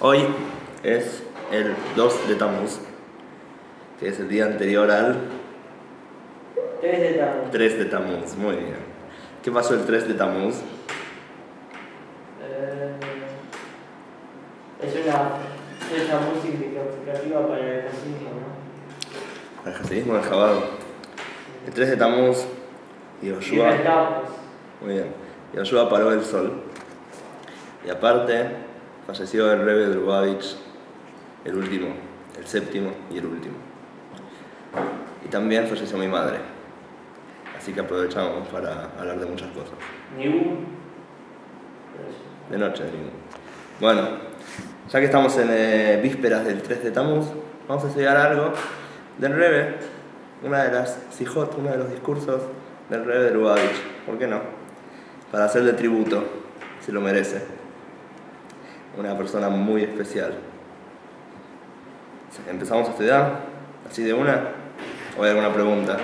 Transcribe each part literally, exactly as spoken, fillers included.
Hoy es el dos de Tammuz, que es el día anterior al tres de Tammuz. tres de Tammuz, muy bien. ¿Qué pasó el tres de Tammuz? Eh, es una fecha muy significativa para el hasidismo, ¿no? El hasidismo del Chabad. El tres de Tammuz, Yoshua, Libertad, muy bien. Yoshua paró el sol. Y aparte, falleció el Rebbe de Lubavitch, el último, el séptimo y el último. Y también falleció mi madre. Así que aprovechamos para hablar de muchas cosas. Ni un. De noche, de ningún. Bueno, ya que estamos en eh, vísperas del tres de Tammuz, vamos a estudiar algo del Rebbe, una de las sijot, uno de los discursos del Rebbe de Lubavitch. ¿Por qué no? Para hacerle tributo, si lo merece. Una persona muy especial. ¿Empezamos a estudiar? ¿Así de una? ¿O hay alguna pregunta?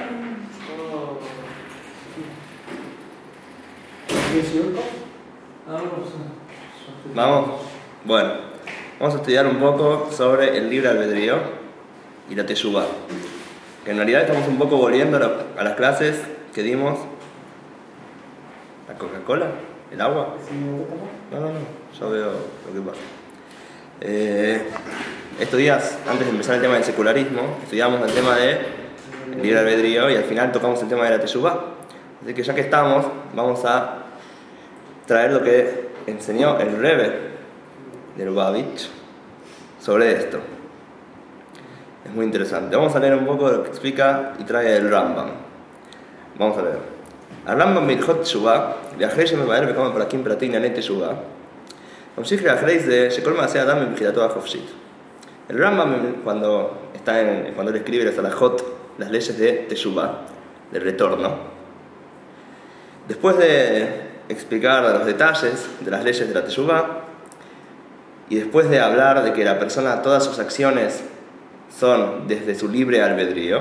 ¿Vamos? Bueno, vamos a estudiar un poco sobre el libre albedrío y la teshuvá. Que en realidad estamos un poco volviendo a, la, a las clases que dimos. ¿La Coca-Cola? ¿El agua? No, no, no, yo veo lo que pasa. Eh, estos días, antes de empezar el tema del secularismo, estudiamos el tema del libre albedrío y al final tocamos el tema de la teshuvá. Así que ya que estamos, vamos a traer lo que enseñó el Rebbe de Lubavitch sobre esto. Es muy interesante. Vamos a leer un poco de lo que explica y trae el Rambam. Vamos a leer. El Rambam Milchot Teshuvá, ואחרי שמבאר בכמה פרקים פרטי ענייני תשובה, ממשיך לאחרי זה שכל מעשה אדם מבחירתו החופשית. El Rambam, cuando, está en, cuando él escribe las alajot, las leyes de teshuvá, del retorno, después de explicar los detalles de las leyes de la teshuvá y después de hablar de que la persona, todas sus acciones son desde su libre albedrío,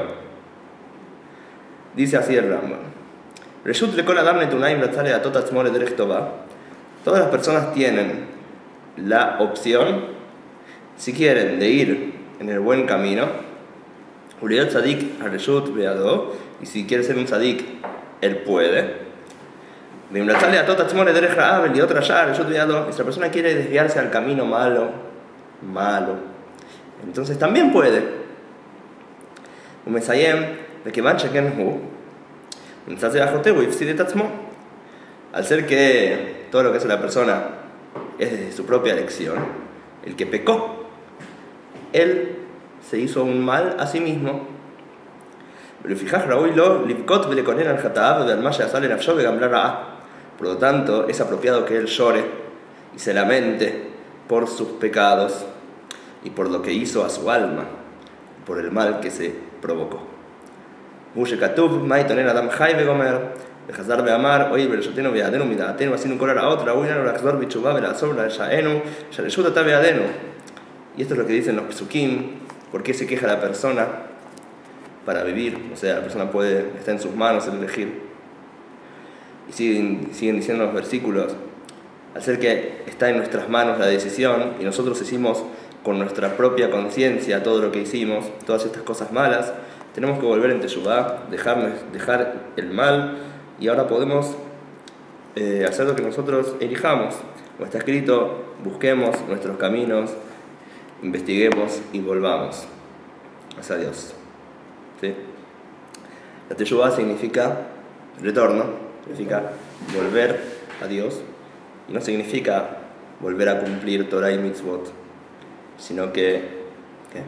dice así el Rambam: todas las personas tienen la opción, si quieren, de ir en el buen camino, y si quiere ser un tzadik, él puede. Y si la persona quiere desviarse al camino malo, malo, entonces también puede. Al ser que todo lo que hace la persona es desde su propia elección, el que pecó, él se hizo un mal a sí mismo. Por lo tanto, es apropiado que él llore y se lamente por sus pecados y por lo que hizo a su alma, por el mal que se provocó. וחזר ואמר, אוי ברשותנו בידינו מדעתנו עשינו כל הרעות, ראוי לנו לחזור בתשובה ולעצור ולרשענו, שהרשות אתה בידינו. Y esto es lo que dicen los pesukim. ¿Por qué se queja la persona? Para vivir, o sea, la persona puede, está en sus manos el elegir. Y siguen, siguen diciendo los versículos, al ser que está en nuestras manos la decisión y nosotros hicimos con nuestra propia conciencia todo lo que hicimos, todas estas cosas malas, tenemos que volver en teshuvá, dejar, dejar el mal, y ahora podemos eh, hacer lo que nosotros elijamos. Como está escrito, busquemos nuestros caminos, investiguemos y volvamos hacia Dios. ¿Sí? La teshuvá significa retorno, significa volver a Dios, y no significa volver a cumplir Torah y mitzvot, sino que ¿qué?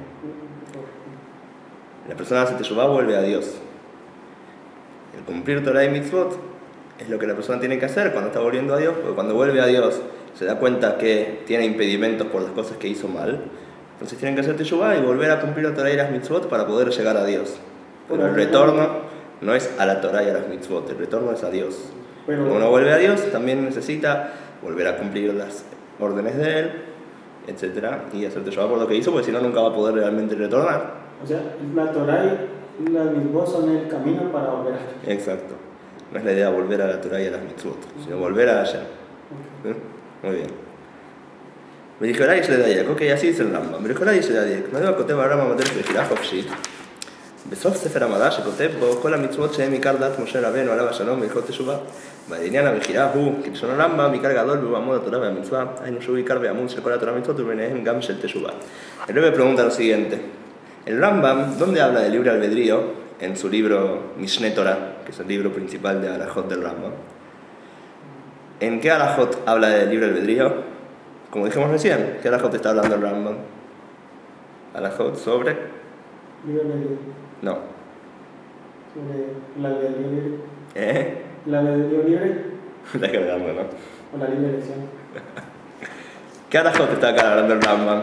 La persona hace teshuvá, vuelve a Dios. El cumplir Torah y mitzvot es lo que la persona tiene que hacer cuando está volviendo a Dios, porque cuando vuelve a Dios se da cuenta que tiene impedimentos por las cosas que hizo mal, entonces tienen que hacer teshuvá y volver a cumplir la Torah y las mitzvot para poder llegar a Dios. Pero el retorno no es a la Torah y a las mitzvot, el retorno es a Dios. Cuando uno vuelve a Dios también necesita volver a cumplir las órdenes de Él, etcétera, y hacer teshuvá por lo que hizo, porque si no nunca va a poder realmente retornar. O sea, la Torah y las mitzvot son el camino para volver a Hashem. Exacto. No es la idea volver a la Torah y a las mitzvot, sino volver a Hashem. ¿Sí? Muy bien. Me dijo, Rai se le da ok, así dice el Rambam. Me dijo, Rai se le da me dio a Koteb a Rambam Adel Bejirah Hofshit. בסוף ספר המדע שכותב בו כל המצוות שהם עיקר דת משה רבנו עליו השלום והלכות תשובה. בעניין המכירה הוא, כלשון הרמב"ם, עיקר גדול והוא עמוד התורה והמצווה, היינו שהוא עיקר ועמוד של כל התורה והמצוות וביניהם גם של תשובה. El Rebbe pregunta lo siguiente. El Rambam, ¿dónde habla del libre albedrío? En su libro Mishneh Torah, que es el libro principal de Alajot del Rambam. ¿En qué Alajot habla del libre albedrío? Como dijimos recién, ¿qué Alajot está hablando el Rambam? Alajot sobre... Libre albedrío. No. Sobre el albedrío libre. ¿Eh? ¿El albedrío libre? Está cargando, ¿no? O la libre elección. ¿Qué Alajot está acá hablando el Rambam?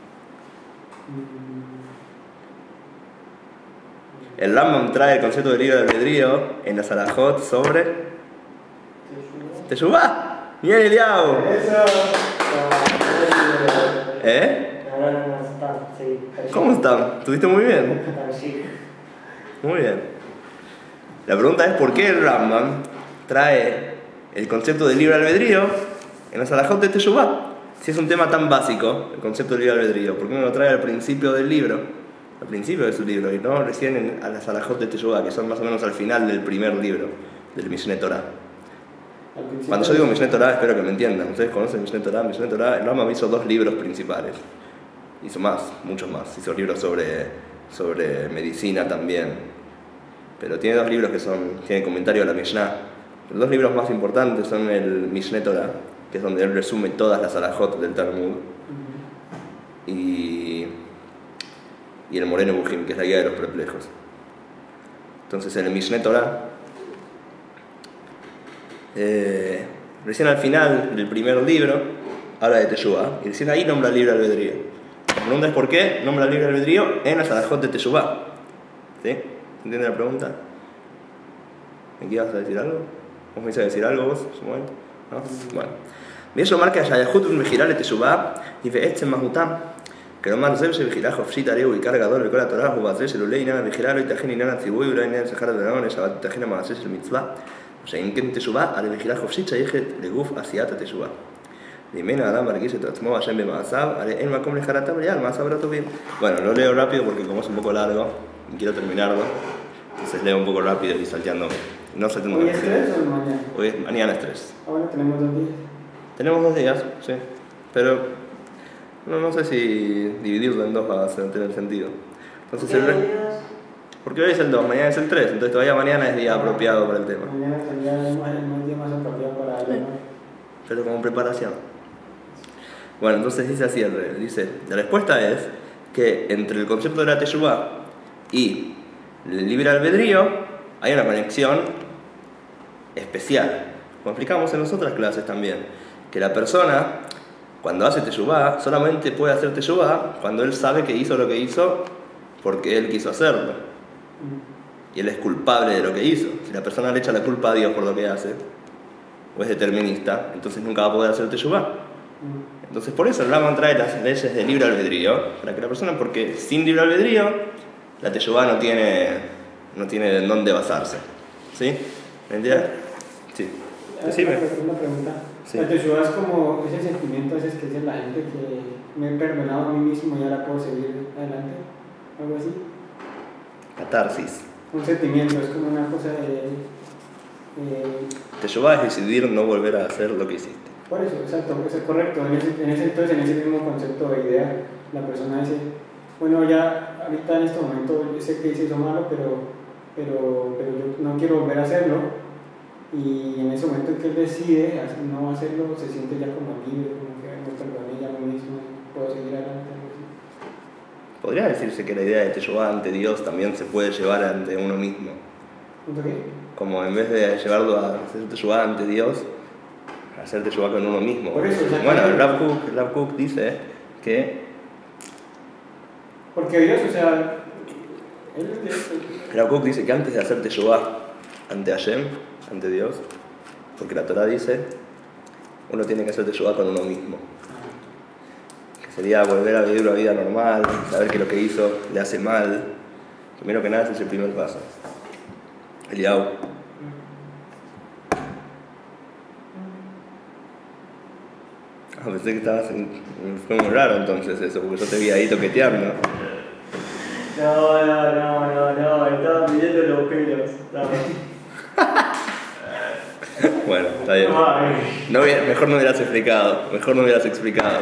El Rambam trae el concepto de libre albedrío en las Alajot sobre... Teshuvá. ¡Bien, Eliao! Eso. ¿Eh? Ahora no está, sí. ¿Cómo están? ¿Estuviste muy bien? Sí. Muy bien. La pregunta es ¿por qué el Rambam trae el concepto de libre albedrío en las Alajot de Teshuvá? Si es un tema tan básico, el concepto de libre albedrío, ¿por qué no lo trae al principio del libro? Al principio de su libro, y no recién en, a las Alajot de Teshuvá, que son más o menos al final del primer libro, del Mishneh Torah. Cuando yo digo Mishneh Torah, espero que me entiendan. Ustedes conocen Mishneh Torah. Mishneh Torah, el Rambam hizo dos libros principales. Hizo más, muchos más. Hizo libros sobre, sobre medicina también. Pero tiene dos libros que son, tiene comentario a la Mishnah. Los dos libros más importantes son el Mishneh Torah, que es donde él resume todas las alajot del Talmud, y, y el Moreh Nevuchim, que es la guía de los perplejos. Entonces en el Mishneh Torah, eh, recién al final del primer libro, habla de Teshuvá, y recién ahí nombra el libre albedrío. La pregunta es ¿por qué nombra el libre albedrío en las alajot de Teshuvá? ¿Sí? ¿Entiende la pregunta? ¿Me ibas a decir algo? ¿Vos me ibas a decir algo vos, Samuel? ¿No? Bueno. ויש לומר כי השייכות בין מכירה לתשובה היא בעצם מהותם. כלומר זה שבכירה חופשית הרי הוא עיקר גדול בכל התורה הוא בזה שלולא עניין המכירה לא ייתכן עניין הציווי ולא עניין שכר ולעונש אבל ייתכן המעשה של מצווה ושאם כן תשובה הרי מכירה חופשית שייכת לגוף עשיית התשובה. ממנו האדם מרגיש את עצמו אשם במעשיו הרי אין מקום לחרטה בריאה על מעשיו הטובים. Bueno, lo leo rápido porque como es un poco largo y quiero terminarlo, entonces leo un poco rápido y salteando. No salteando. ¿Hoy es tres o mañana? Hoy es, mañana es tres. Ahora tenemos dos días. Tenemos dos días, sí, pero no, no sé si dividirlo en dos va a tener sentido. Entonces, el, porque hoy es el dos, mañana es el tres, entonces todavía mañana es día apropiado para el tema. Mañana sería el día más apropiado para el tema. Pero como preparación. Bueno, entonces dice así el rey, dice, la respuesta es que entre el concepto de la Teshuvá y el libre albedrío hay una conexión especial, como explicamos en las otras clases también. Que la persona, cuando hace teshuvá, solamente puede hacer teshuvá cuando él sabe que hizo lo que hizo porque él quiso hacerlo. Y él es culpable de lo que hizo. Si la persona le echa la culpa a Dios por lo que hace, o es determinista, entonces nunca va a poder hacer teshuvá. Entonces por eso el Rambam trae las leyes de libre albedrío, para que la persona, porque sin libre albedrío, la teshuvá no tiene, no tiene en dónde basarse. ¿Sí? ¿Me entiendes? Sí. Decime. Una pregunta. Sí. La Teshuvá es como ese sentimiento ese que dice la gente que me he perdonado a mí mismo y ahora puedo seguir adelante. Algo así. Catarsis. Un sentimiento, es como una cosa de. Eh, Teshuvá es decidir no volver a hacer lo que hiciste. por eso, exacto, eso es correcto. En ese, en ese entonces, en ese mismo concepto de idea, la persona dice: bueno, ya ahorita en este momento yo sé que hice eso malo, pero, pero, pero yo no quiero volver a hacerlo. Y en ese momento en que él decide no hacerlo, se siente ya como libre, como que me perdoné ya a mí mismo y puedo seguir adelante. Podría decirse que la idea de Teshuvá ante Dios también se puede llevar ante uno mismo. ¿Punto qué? Como en vez de llevarlo a hacer Teshuvá ante Dios, hacer Teshuvá con uno mismo. Por eso, bueno, el Rav Kook, el Rav Kook dice que... Porque Dios, o sea... Él, el Rav Kook dice que antes de hacer Teshuvá ante Hashem, ante Dios, porque la Torah dice, uno tiene que hacer teshuvá con uno mismo, que sería volver a vivir una vida normal, saber que lo que hizo le hace mal. Primero que nada ese es el primer paso. Eliau. Pensé que estabas en... Fue muy raro entonces eso, porque yo te vi ahí toqueteando. No, no, no, no, no, estaba pidiendo los pelos. Estaba... Bueno, está bien. Ay. No, hubiera- mejor no hubieras explicado, mejor no hubieras explicado.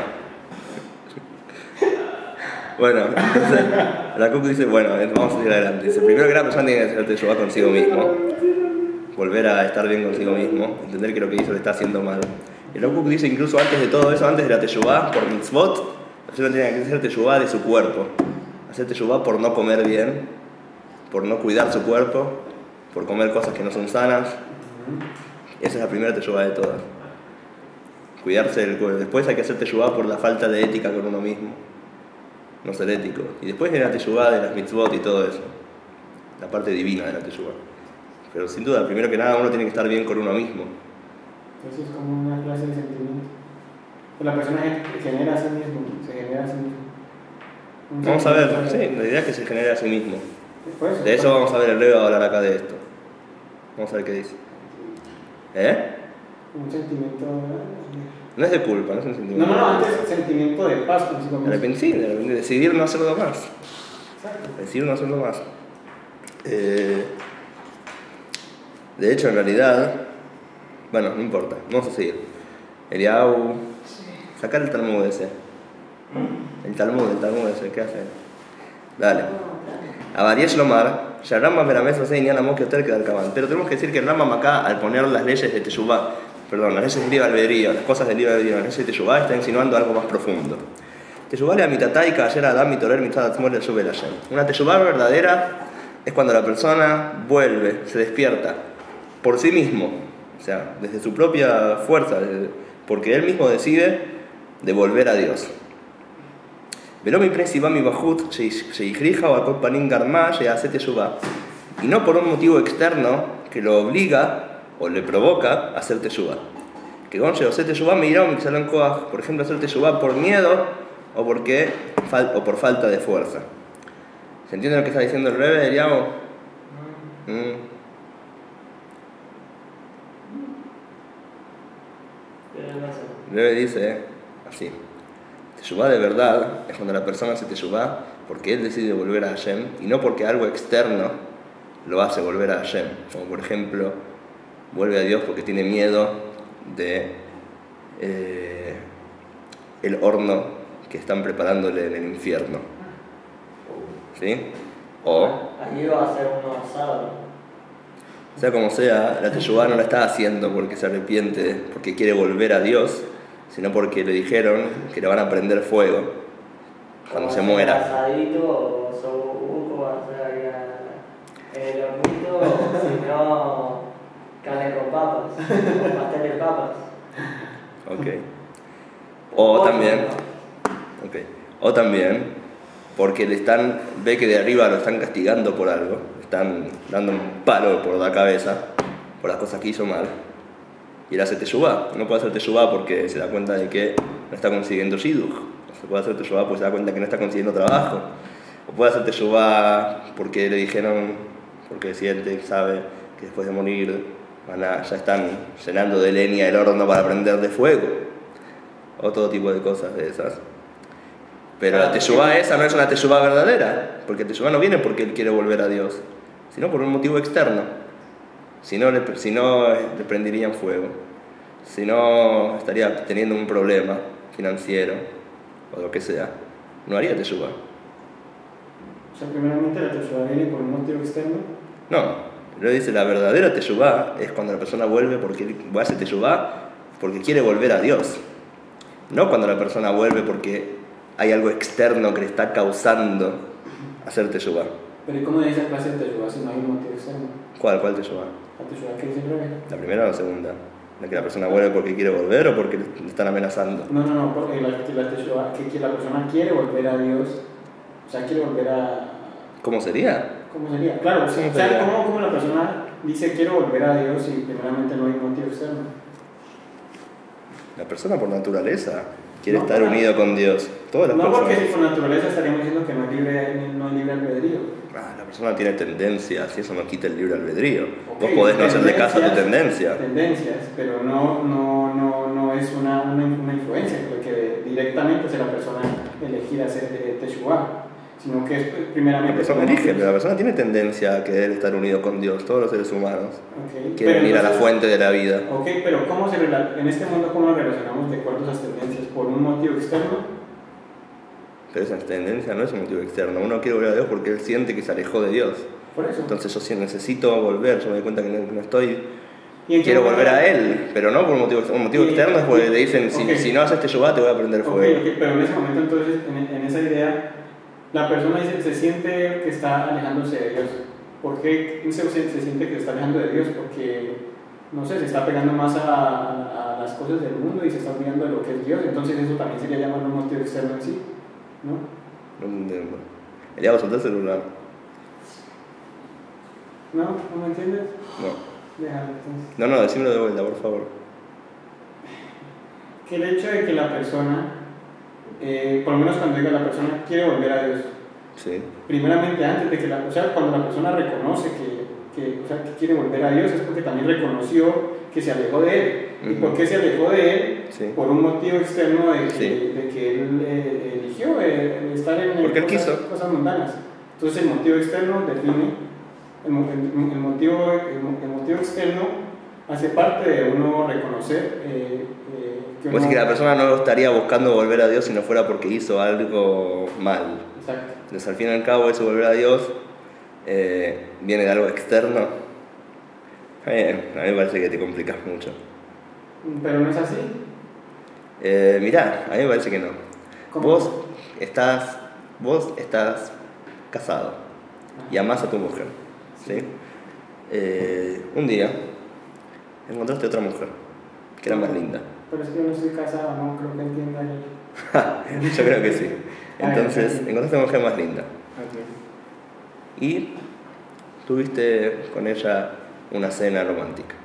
Bueno, entonces, la Cucu dice, bueno, vamos a seguir adelante. Dice, primero que la persona tiene que hacerte yoga consigo mismo. Volver a estar bien consigo mismo, entender que lo que hizo le está haciendo mal. Y la Cucu dice, incluso antes de todo eso, antes de la teshuvá, por mitzvot, la persona tiene que hacer teshuvá de su cuerpo. Hacer teshuvá por no comer bien, por no cuidar su cuerpo, por comer cosas que no son sanas. Esa es la primera teshuvá de todas. Cuidarse del cuerpo. Después hay que hacer teshuvá por la falta de ética con uno mismo. No ser ético. Y después viene la teshuvá de las mitzvot y todo eso. La parte divina de la teshuvá. Pero sin duda, primero que nada, uno tiene que estar bien con uno mismo. Entonces es como una clase de sentimiento. Pues la persona genera a sí mismo, se genera a sí mismo. Un Vamos a ver, sentimiento- sí, la idea es que se genere a sí mismo. Por eso, De eso vamos a ver, el Leo va a hablar acá de esto. Vamos a ver qué dice. ¿Eh? Un sentimiento. No es de culpa, no es un No, sentimiento. no, no, antes sentimiento de paz consigo De mismo. repente sí, de repente decidir no hacerlo más. Exacto. Decidir no hacerlo más. Eh, de hecho, en realidad, bueno, no importa, vamos a seguir. Eliau, sacar el Talmud ese. El Talmud, el Talmud ese, ¿qué hace? Dale. Avariesh Lomar, Sharama Veramesa se Iñana Moki Hotel que Cabán. Pero tenemos que decir que el Rambam acá, al poner las leyes de Teshuvá, perdón, las leyes del libre albedrío, las cosas del libre albedrío, las leyes de Teshuvá, está insinuando algo más profundo. Teshuvá le amitatai ayer Adam y Torer mitzad atzmor el Shubel Hashem. Una Teshuvá verdadera es cuando la persona vuelve, se despierta por sí mismo, o sea, desde su propia fuerza, desde- porque él mismo decide de volver a Dios. ולא מפני סיבה מבחוץ שהכריחה o al panim garma hace teshuvá, y no por un motivo externo que lo obliga o le provoca a hacer teshuvá. Que con hacer teshuvá me irá o mixalón koach, por ejemplo, hacer teshuvá por miedo o porque o por falta de fuerza. ¿Se entiende lo que está diciendo el Rebbe, Eliao? Mm. Pero no sé. El Rebbe dice así. Teshuvá de verdad es cuando la persona hace teshuvá porque él decide volver a Hashem y no porque algo externo lo hace volver a Hashem. Como por ejemplo, vuelve a Dios porque tiene miedo de eh, el horno que están preparándole en el infierno. ¿Sí? O, Ahí va a ser uno asado. sea como sea, la teshuvá no la está haciendo porque se arrepiente, porque quiere volver a Dios, sino porque le dijeron que le van a prender fuego cuando se muera. Asadito o sobuco, va a ser ahí a- en el hornito, o si no, carne con papas, o pastel de papas. Ok. O también, ok. O también, porque le están, ve que de arriba lo están castigando por algo, le están dando un palo por la cabeza, por las cosas que hizo mal, y él hace teshuvá. No puede hacer teshuvá porque se da cuenta de que no está consiguiendo shidduch. No se puede hacer teshuvá porque se da cuenta que no está consiguiendo trabajo. O puede hacer teshuvá porque le dijeron, porque siente, sabe que después de morir van a, ya están llenando de leña el horno para prender de fuego. O todo tipo de cosas de esas. Pero la teshuvá esa no es una teshuvá verdadera, porque el teshuvá no viene porque él quiere volver a Dios, sino por un motivo externo. Si no, le, si no, le prenderían fuego, si no, estaría teniendo un problema financiero o lo que sea, no haría teshuvá. O sea, primeramente la teshuvá viene por un motivo externo. No, lo dice, la verdadera teshuvá es cuando la persona vuelve porque hace teshuvá porque quiere volver a Dios, no cuando la persona vuelve porque hay algo externo que le está causando hacer teshuvá. Pero ¿y cómo de esa clase de teshuvá si no hay un motivo externo? ¿Cuál? ¿Cuál teshuvá? La teshuvá que dice el Rebbe. ¿La primera o la segunda? ¿La que la persona vuelve porque quiere volver o porque le están amenazando? No, no, no, porque la, la teshuvá, que, que la persona quiere volver a Dios, o sea, quiere volver a... ¿Cómo sería? ¿Cómo sería? Claro, o sea, ¿Cómo sería? ¿cómo, cómo la persona dice quiero volver a Dios y primeramente no hay un motivo externo? La persona por naturaleza quiere No, estar claro. unido con Dios. Todas las No, porque personas. si por naturaleza estaríamos diciendo que no hay libre, no hay libre albedrío. Ah, la persona tiene tendencias y eso no quita el libre albedrío. Ok, Vos podés no hacerle caso a tu tendencias- tendencia. Tendencias, pero no, no, no, no es una, una, una influencia, que directamente hace la persona elegir hacer eh, Teshuvah, sino que es primeramente... La persona elige, pero la persona tiene tendencia a querer estar unido con Dios, todos los seres humanos. Okay. Quieren ir a la fuente de la vida. Ok, pero ¿cómo se rela- en este mundo cómo nos relacionamos de acuerdo a esas tendencias? ¿Por un motivo externo? Pero esa tendencia no es un motivo externo. Uno quiere volver a Dios porque él siente que se alejó de Dios. Por eso. Entonces yo sí necesito volver, yo me doy cuenta que no, que no estoy... ¿Y en qué Quiero momento- volver a él, pero no por un motivo externo. Un motivo Y- externo es porque te dicen, si, ok. si no haces Teshuvah te voy a prender Ok, fuego. ok, pero en ese momento entonces, en, en esa idea, la persona dice, se siente que está alejándose de Dios. ¿Por qué se, se, se siente que se está alejando de Dios? Porque, no sé, se está pegando más a, a, a las cosas del mundo y se está olvidando de lo que es Dios. Entonces eso también sería llamarlo un motivo externo en sí, ¿no? No entiendo. Eliab, soltá el celular. ¿No? ¿No me entiendes? No. Déjalo entonces. No, no, decímelo de vuelta, por favor. Que el hecho de que la persona, eh, por lo menos cuando diga la persona, quiere volver a Dios, Sí. primeramente antes de que la, o sea, cuando la persona reconoce que, que, o sea, que quiere volver a Dios es porque también reconoció que se alejó de él. ¿Y Ujú. por qué se alejó de él? Sí. Por un motivo externo de que, Sí. de que él eh, eligió eh, estar en Porque él cosas, quiso. cosas mundanas. Entonces el motivo externo define, el, mo- el- el motivo, el, mo- el motivo externo hace parte de uno reconocer eh, eh, que Vos uno... decís que la persona no estaría buscando volver a Dios si no fuera porque hizo algo mal. Exacto. Entonces, al fin y al cabo, eso volver a Dios eh, viene de algo externo. Eh, a mí me parece que te complicas mucho. Pero no es así. Eh, mirá, a mí me parece que no. ¿Cómo? Vos estás, vos estás casado y amás a tu mujer, ¿sí? Eh, un día encontraste otra mujer que era más linda. Pero es que yo no estoy casado, no creo que entienda el... Yo creo que sí. Entonces, encontraste una mujer más linda Ok. y tuviste con ella una cena romántica.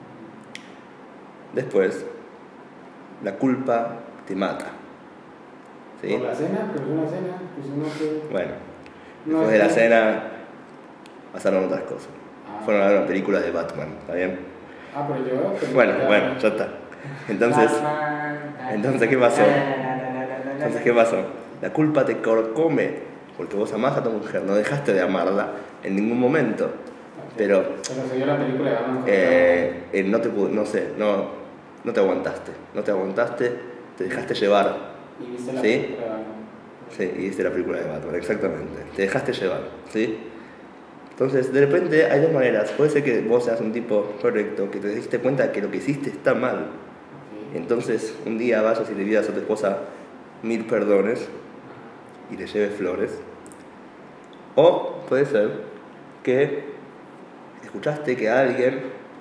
Después, la culpa te mata. ¿Sí? ¿Por la cena? Pero es una cena, pues uno que... Bueno, No, después de la es que- cena pasaron otras cosas. Ah. Fueron a ver una película de Batman, ¿está bien? Ah, pero yo... pero Bueno, ya- bueno, ya está. Entonces, entonces, ¿qué pasó? Entonces, ¿qué pasó? La culpa te corcome porque vos amás a tu mujer, no dejaste de amarla en ningún momento. Ok. Pero Pero se vio la película de Batman. eh, eh, no te pudo, no sé, no, no te aguantaste, no te aguantaste, te dejaste llevar, Y viste la ¿sí? película de Batman. sí, y viste la película de Batman, exactamente, te dejaste llevar, ¿sí? Entonces, de repente hay dos maneras, puede ser que vos seas un tipo correcto, que te diste cuenta que lo que hiciste está mal, Ok. entonces un día vayas y le pidas a tu esposa mil perdones y le lleves flores, o puede ser que escuchaste que alguien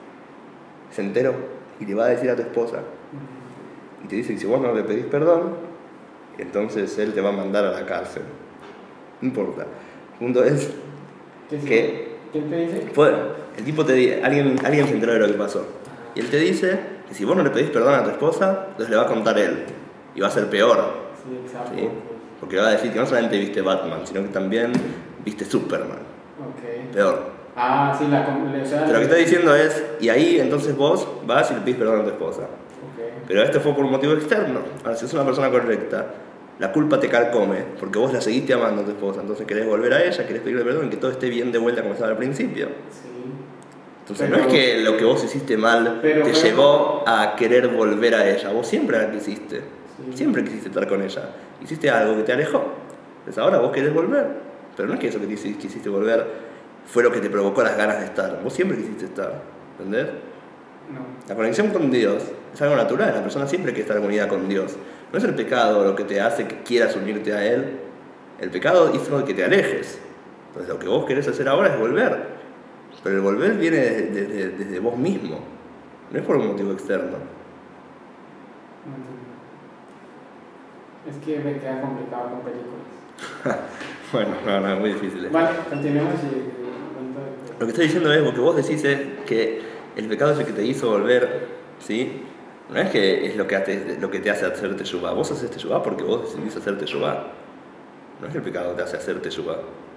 se enteró y le va a decir a tu esposa Ujú. y te dice que si vos no le pedís perdón, entonces él te va a mandar a la cárcel. No importa. El punto es ¿Qué sí? que ¿Quién te dice? fue, el tipo te di- alguien, alguien se enteró de lo que pasó. Y él te dice que si vos no le pedís perdón a tu esposa, entonces le va a contar él. Y va a ser peor. Sí, exacto. ¿Sí? Porque le va a decir que no solamente viste Batman, sino que también viste Superman. Ok. Peor. Ah, sí, la... com- le- o sea, Pero lo que está diciendo es, y ahí entonces vos vas y le pedís perdón a tu esposa. Ok. Pero este fue por un motivo externo. Ahora, si es una persona correcta, la culpa te carcome, porque vos la seguiste amando a tu esposa, entonces querés volver a ella, querés pedirle perdón y que todo esté bien de vuelta como estaba al principio. Sí. Entonces Pero- no es que lo que vos hiciste mal Pero- te pero- llevó a querer volver a ella, vos siempre la quisiste, Sí. siempre quisiste estar con ella, hiciste algo que te alejó, entonces ahora vos querés volver, pero no es que eso que te hici- quisiste volver fue lo que te provocó las ganas de estar, vos siempre quisiste estar, ¿entendés? No. La conexión con Dios es algo natural, la persona siempre quiere estar en unidad con Dios. No es el pecado lo que te hace que quieras unirte a Él, el pecado hizo que te alejes. Entonces lo que vos querés hacer ahora es volver, pero el volver viene desde, desde- desde vos mismo, no es por un motivo externo. No entiendo. Es que me queda complicado con películas. Bueno, no, no, es muy difícil. Vale, continuemos y... y cuento después. Lo que estoy diciendo es, lo que vos decís es que el pecado es el que te hizo volver, ¿sí? No es que es lo que, hace, lo que te hace hacer teshuvá. Vos haces teshuvá porque vos decidís hacer teshuvá. No es que el pecado te hace hacer teshuvá.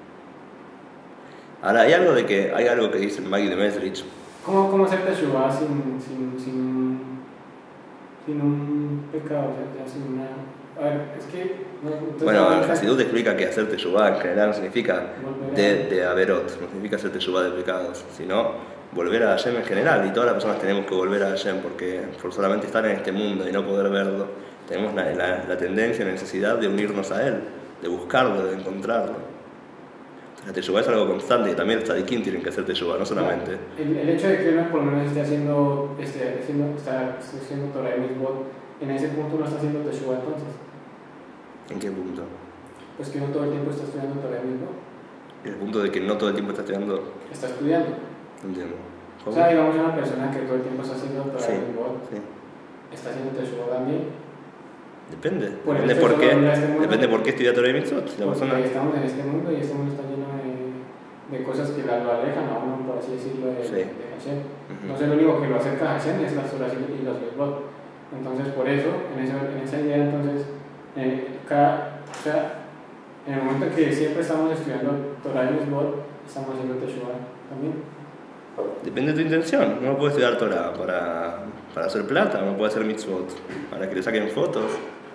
Ahora, hay algo de que hay algo que dice Maggie de Mesrich. ¿Cómo, cómo hacer teshuvah sin, sin, sin, sin un pecado, o sea, ya sin una... A ver, es que... No, Bueno, no, Hasidut explica que hacer teshuvá en general no significa de, de averot, no significa hacer teshuvá de pecados, sino volver a Hashem en general, y todas las personas tenemos que volver a Hashem porque por solamente estar en este mundo y no poder verlo, tenemos la, la, la tendencia, la necesidad de unirnos a Él, de buscarlo, de encontrarlo. La teshuvá es algo constante y también los tzadikim tienen que hacer teshuvá, no solamente. El, el hecho de que uno por lo menos esté haciendo, esté haciendo, está, esté haciendo Torah y Mitzvot, en ese punto no está haciendo teshuvá entonces. ¿En qué punto? Pues que uno todo el tiempo está estudiando Torah y Mitzvot. En el punto de que no todo el tiempo está estudiando. Está estudiando. No entiendo. O sea, digamos una persona que todo el tiempo está haciendo Torah Sí, y Mitzvot, sí. está haciendo teshuvá también. Depende. Por el Depende hecho por de qué. volver a este mundo. Depende por qué estudia Torah y Mitzvot. Si la Porque persona... estamos en este mundo y este mundo está lleno de, de cosas que la- lo alejan a uno, por así decirlo, de, Sí. de Hashem. Ujú. Entonces lo único que lo acerca a Hashem es las Torah y los Mitzvot. Entonces por eso, en, ese, en esa idea, entonces, eh, cada, o sea, en el momento en que siempre estamos estudiando Torah y Mitzvot, estamos haciendo Teshuvah también. Depende de tu intención. Uno puede estudiar Torah para, para hacer plata, uno puede hacer mitzvot para que le saquen fotos.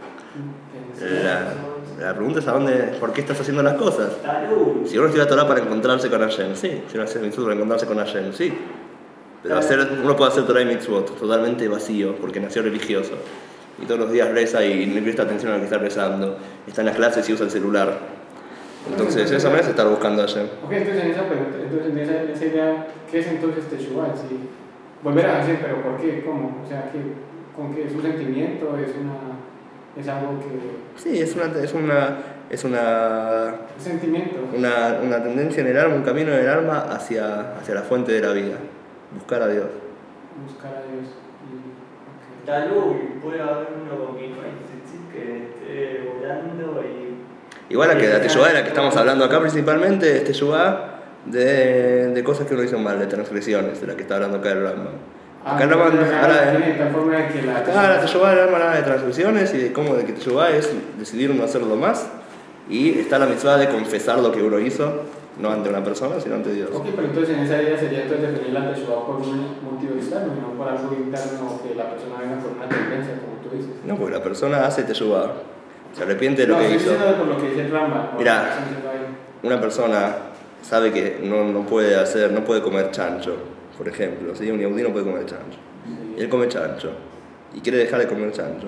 La, la pregunta es a dónde, por qué estás haciendo las cosas. Salud. Si uno estudia Torah para encontrarse con Hashem, sí. Si uno hace mitzvot para encontrarse con Hashem, sí. Pero hacer, uno puede hacer Torah y mitzvot totalmente vacío, porque nació religioso. Y todos los días reza y no presta atención a lo que está rezando. Está en las clases y usa el celular. Entonces, esa manera es estar buscando a Hashem. Ok, entonces en esa pregunta, entonces en esa, en esa idea, ¿qué es entonces Teshuvah? Sí. Volver a Hashem, pero ¿por qué? ¿Cómo? O sea, ¿qué, ¿con qué? ¿Es un sentimiento? ¿Es una... es algo que... Sí, es una, es una, es una, ¿Un sentimiento? una, una tendencia en el alma, un camino en el alma hacia, hacia la fuente de la vida. Buscar a Dios. Buscar a Dios. Y, Salud. Puede haber uno con mi que esté volando y. Igual a que la teshuvá de la que estamos hablando acá principalmente es teshuvá de, de cosas que uno hizo mal, de transgresiones, de la que está hablando acá el Rambam. Ah, Acá el Rambam habla tiene de, tal forma de que la... acá la teshuvá del Rambam habla de transgresiones y de cómo de que teshuvá es decidir no hacerlo más, y está la mitzvah de confesar lo que uno hizo, no ante una persona, sino ante Dios. Ok, pero entonces en esa idea sería entonces definir la Teshuvah por un motivo externo y no por algo interno o que la persona venga por una tendencia, como tú dices. No, porque la persona hace teshuvá, se arrepiente de lo no, que estoy hizo. diciendo por lo que dice el Rambam. por Mirá. lo que está diciendo ahí. Una persona sabe que no, no puede hacer, no puede comer chancho, por ejemplo, ¿sí? Un yehudí no puede comer chancho. Y él come chancho y quiere dejar de comer chancho.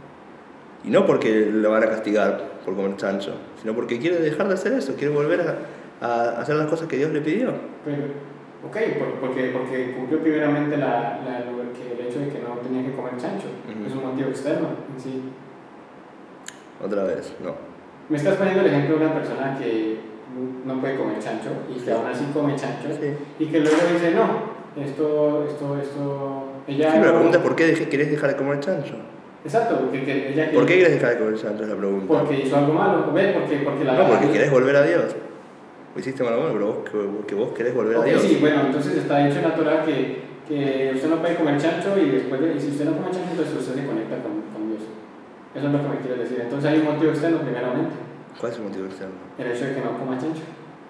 Y no porque lo van a castigar por comer chancho, sino porque quiere dejar de hacer eso, quiere volver a, a hacer las cosas que Dios le pidió. Pero, ok, por- porque, porque cumplió primeramente la, la, lo que el hecho de que no tenía que comer chancho. Ujú. Es un motivo externo en sí. Otra vez, no. Me estás poniendo el ejemplo de una persona que no puede comer chancho y que aún así come chancho Sí. y que luego dice, no, esto, esto, esto... Ella Sí, pero la no- pregunta es ¿por qué dejé- querés dejar de comer chancho? Exacto, porque que ella ¿Por qué quiere- querés dejar de comer chancho? Es la pregunta. Porque hizo algo malo, ¿ves? Porque, porque la No, porque la- querés volver a Dios. O hiciste malo, bueno, pero vos, porque vos querés volver a Ok, Dios. sí, bueno, entonces está dicho en la Torah que, que usted no puede comer chancho y después de, y si usted no come chancho, entonces usted se conecta con, con Dios. Eso es lo que me quiere decir. Entonces hay un motivo externo primeramente, ¿Cuál es el motivo externo? el hecho de que no coma chancho.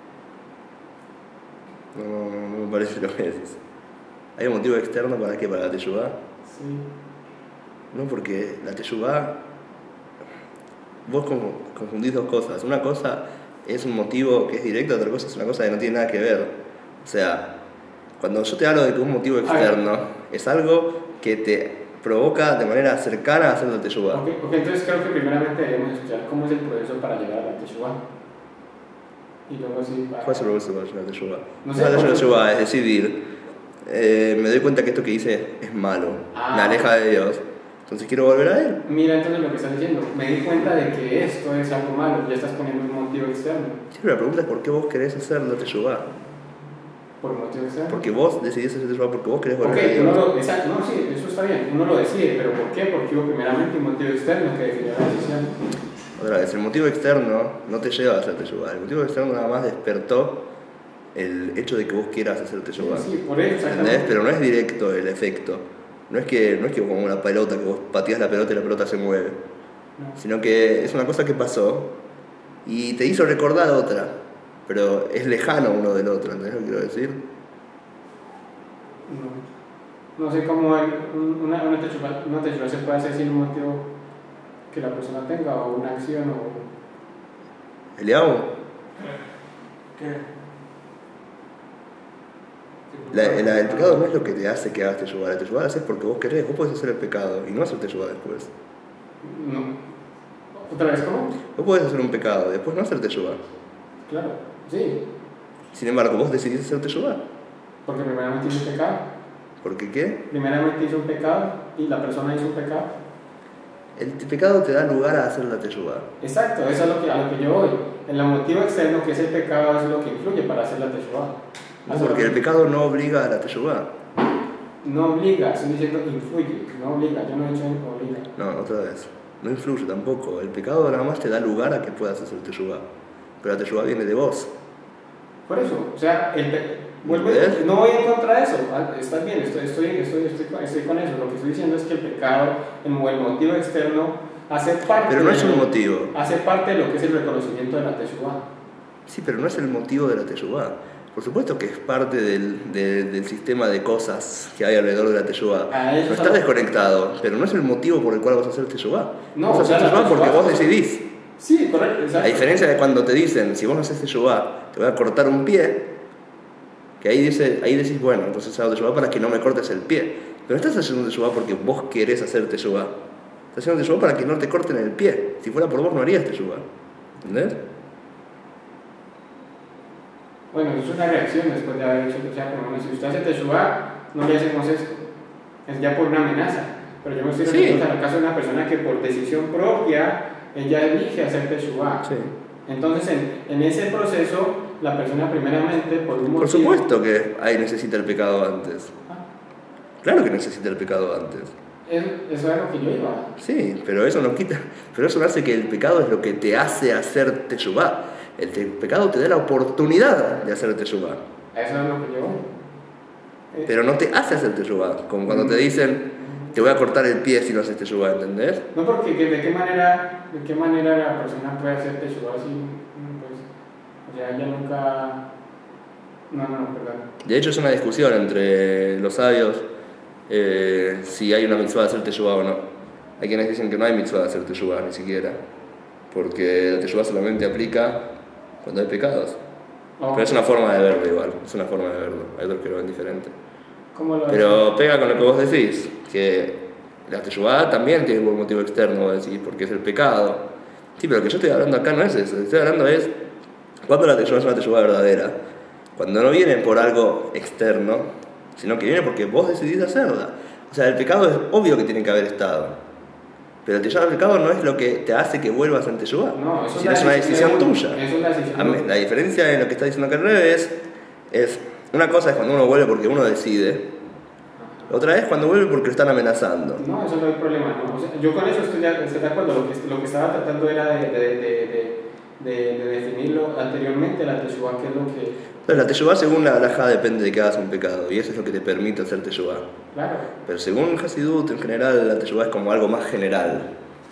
No, no, no me parece lo que dices. ¿Hay un motivo externo para qué? ¿Para la teshuvá? Sí. No, porque la teshuvá, vos como confundís dos cosas. Una cosa es un motivo que es directo, otra cosa es una cosa que no tiene nada que ver. O sea, cuando yo te hablo de que un motivo externo es algo que te provoca de manera cercana a hacer la teshuvá. Ok, ok, entonces creo que primeramente debemos estudiar cómo es el proceso para llegar a la Teshuvah. Y luego sí. para- ¿Cuál es el proceso para llegar a la teshuvá? No sé, La porque- teshuvá es decidir, eh, me doy cuenta que esto que hice es malo, Ah. me aleja de Dios, entonces quiero volver a Él. Mira entonces lo que estás diciendo. Me di cuenta de que esto es algo malo, ya estás poniendo un motivo externo. Sí, pero la pregunta es ¿por qué vos querés hacer la teshuvá? Por un motivo externo. Porque vos decidís hacer teshuvá porque vos querés Ok, volver a Dios. uno lo, exacto, no, sí, eso está bien, uno lo decide, pero ¿por qué? Porque hubo primeramente un motivo externo que definió la decisión. Otra vez, el motivo externo no te lleva a hacer teshuvá. El motivo externo nada más despertó el hecho de que vos quieras hacer teshuvá. Sí, por eso, ¿Entendés? exactamente. Pero no es directo el efecto. No es que no es que como una pelota, que vos pateás la pelota y la pelota se mueve. No. Sino que es una cosa que pasó y te hizo recordar otra. Pero es lejano uno del otro, ¿entendés lo que quiero decir? No. no sé cómo el, un- una, una techubá una techubá se puede hacer sin un motivo que la persona tenga o una acción o... Eliabu, ¿Qué? la, la- el pecado no es lo que te hace que hagas teshuvá. La teshuvá la haces porque vos querés. Vos podés hacer el pecado y no hacer teshuvá después. No. ¿Otra vez cómo? Vos podés hacer un pecado y después no hacer teshuvá. Claro, sí, Sin embargo, vos decidís hacer teshuvá. porque primeramente hizo un pecado, ¿Por qué qué? primeramente hizo un pecado y la persona hizo un pecado. El pecado te da lugar a hacer la teshuvá. Exacto, eso es lo que, a lo que yo voy. El motivo externo que es el pecado es lo que influye para hacer la teshuvá. No, porque el pecado no obliga a la teshuvá. No obliga, estoy diciendo influye, no obliga, yo no he dicho obliga. No, otra vez. No influye tampoco. El pecado nada más te da lugar a que puedas hacer teshuvá. Pero la teshuvá viene de vos. Por eso, o sea, el pe- vuelvo, ¿Ves? no voy en contra de eso, ah, está bien, estoy, estoy, estoy, estoy, con- estoy con eso. Lo que estoy diciendo es que el pecado, el, el motivo externo, hace parte, Pero no es de- un motivo. hace parte de lo que es el reconocimiento de la teshuvá. Sí, pero no es el motivo de la teshuvá. Por supuesto que es parte del, de- del sistema de cosas que hay alrededor de la teshuvá. Ah, eso No es está algo- desconectado, pero no es el motivo por el cual vas a hacer teshuvá. No, Vas a o sea, hacer la teshuvá porque teshuvá- vos decidís. Sí, correcto, A exacto. diferencia de cuando te dicen, si vos no haces teshuvá, te voy a cortar un pie, que ahí, dice, ahí decís, bueno, entonces hago teshuvá para que no me cortes el pie. Pero no estás haciendo teshuvá porque vos querés hacer teshuvá. Estás haciendo teshuvá para que no te corten el pie. Si fuera por vos no harías teshuvá. ¿Entendés? Bueno, eso es una reacción después de haber hecho, o sea, por lo menos si usted hace teshuvá, no le hacemos esto. Es ya por una amenaza. Pero yo me estoy Sí. refiriendo al caso de una persona que por decisión propia, ella elige hacer teshuvá. Sí. Entonces, en, en ese proceso, la persona primeramente, por un motivo... Por supuesto que ahí necesita el pecado antes. Ah, Claro que necesita el pecado antes. es- eso es lo que yo iba. Sí, pero eso no quita, pero eso no hace que el pecado es lo que te hace hacer teshuvá. El te- pecado te da la oportunidad de hacer teshuvá, A eso es lo que yo voy. Eh, pero no te hace hacer teshuvá. Como cuando te dicen, te voy a cortar el pie si no haces teshuvá, ¿entendés? No, porque que- de qué manera, de qué manera la persona puede hacer teshuvá si, mm, pues, o sea, ella nunca... No, no, no, perdón. De hecho es una discusión entre los sabios eh, si hay una mitzvah de hacer teshuvá o no. Hay quienes dicen que no hay mitzvah de hacer teshuvá ni siquiera, porque la teshuvá solamente aplica cuando hay pecados. Oh, Pero es una forma de verlo igual, es una forma de verlo. Hay otros que lo ven diferente. ¿cómo lo Pero pega con lo que vos decís, que la teshuvá también tiene un motivo externo, vos decís, porque es el pecado. Sí, pero lo que yo estoy hablando acá no es eso, estoy hablando es cuando la teshuvá es una teshuvá verdadera. Cuando no viene por algo externo, sino que viene porque vos decidís hacerla. O sea, el pecado es obvio que tiene que haber estado. Pero el teshuvá del pecado no es lo que te hace que vuelvas en teshuvá, No, eso sino es una decisión de uno, tuya. Es una decisión A mí, la diferencia en lo que está diciendo acá al revés es, una cosa es cuando uno vuelve porque uno decide, otra es cuando vuelve porque lo están amenazando. No, eso no hay problema, ¿no? O sea, yo con eso estoy de, estoy de acuerdo. Lo que, lo que estaba tratando era de, de, de, de, de, de definirlo anteriormente, la teshuvá, que es lo que... Entonces, la teshuvá según la halajá depende de que hagas un pecado, y eso es lo que te permite hacer teshuvá. Claro. Pero según Hasidut, en general, la teshuvá es como algo más general.